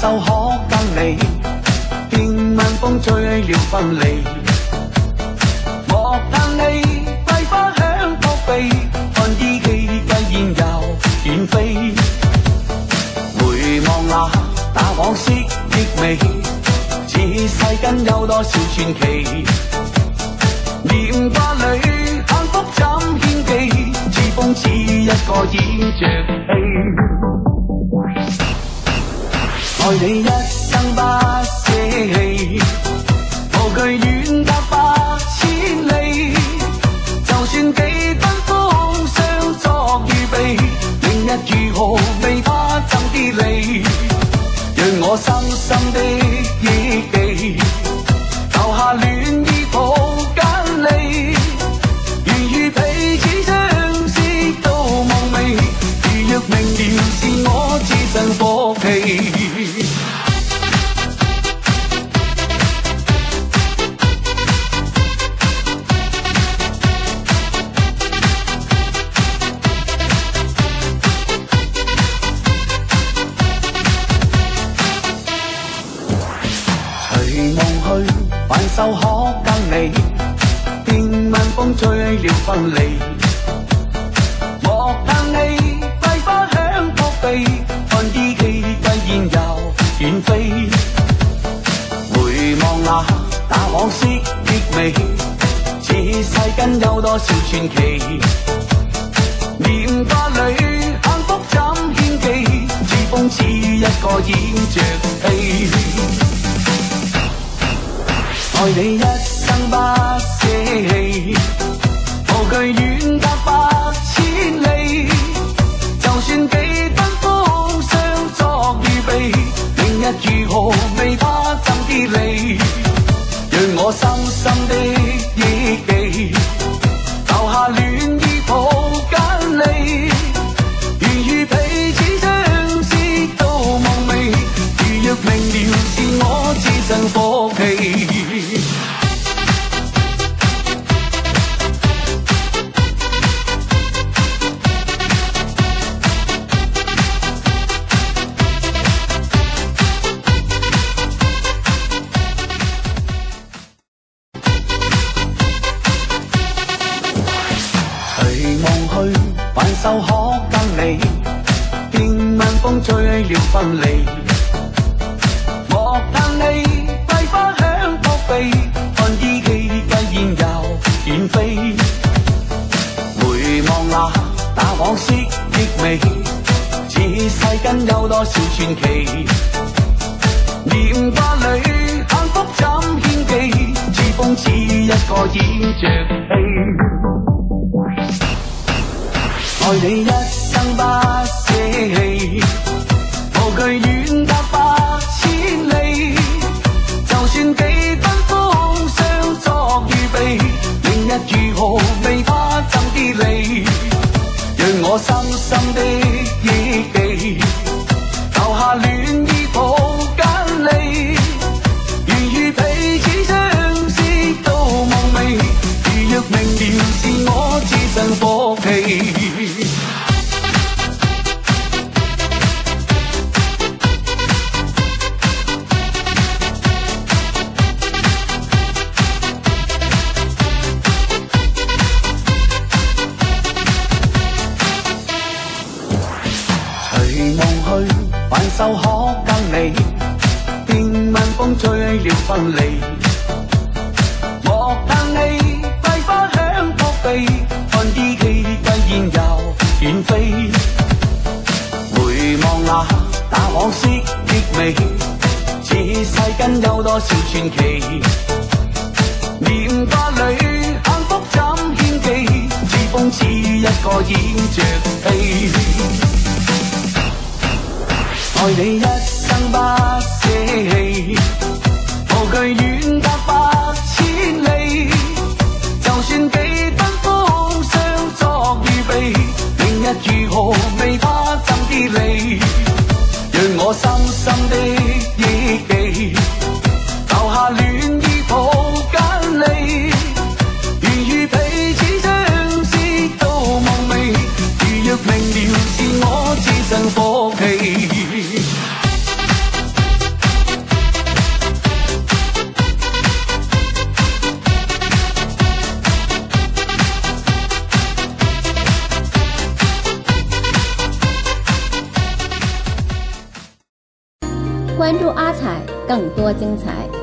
手可跟你，便晚風吹了分離。莫嘆你桂花香撲鼻，看依稀繼現又遠飛。回望那打往昔憶味，此世間有多少傳奇？念掛裏幸福怎獻技？似風似一個演着戲。愛你一生不捨棄，無懼遠隔百千里。就算幾分風霜作預備，明日如何未怕爭啲利。讓我深深的憶記，留下戀意抱緊你。如遇彼此相識到夢寐，如若明了是我自尋福氣。挽手可跟你，便晚風吹了分離。莫嘆你桂花香撲鼻，看依稀繼現又遠飛。回望那打往昔憶味，此世間有多少傳奇？念掛裏幸福怎獻技？似風似一個演着戲。愛你一生不捨棄，無懼遠隔百千里。就算幾分風霜作預備，明日如何未怕爭啲利。讓我深深的憶記，留下戀意抱緊你。如遇彼此相識到夢寐，如若明了是我自尋福氣。挽手可跟你，便晚風吹了分離。莫嘆你桂花香撲鼻，看依稀繼現又遠飛。回望那打往昔憶味，此世間有多少傳奇？念掛裏幸福怎獻技？似風似一個演着戲。愛你一生不捨棄，無懼遠隔百千里。就算幾分風霜作預備，明日如何未怕爭啲利。讓我深深的憶記，留下戀意抱緊你。如遇彼此相識到夢寐，如若明了是我自尋福氣。挽手可跟你，便晚風吹了分離。莫嘆你桂花香撲鼻，看依稀繼現又遠飛。回望那打往昔憶味，此世間有多少傳奇？念掛裏幸福怎獻技？似風似一個演着戲。愛你一生不捨棄，無懼遠隔百千里。就算幾分風霜作預備，明日如何未怕爭啲利。讓我深深的憶記，留下戀意抱緊你。如遇彼此相識到夢寐，如若明了是我自尋福氣。 关注阿彩，更多精彩。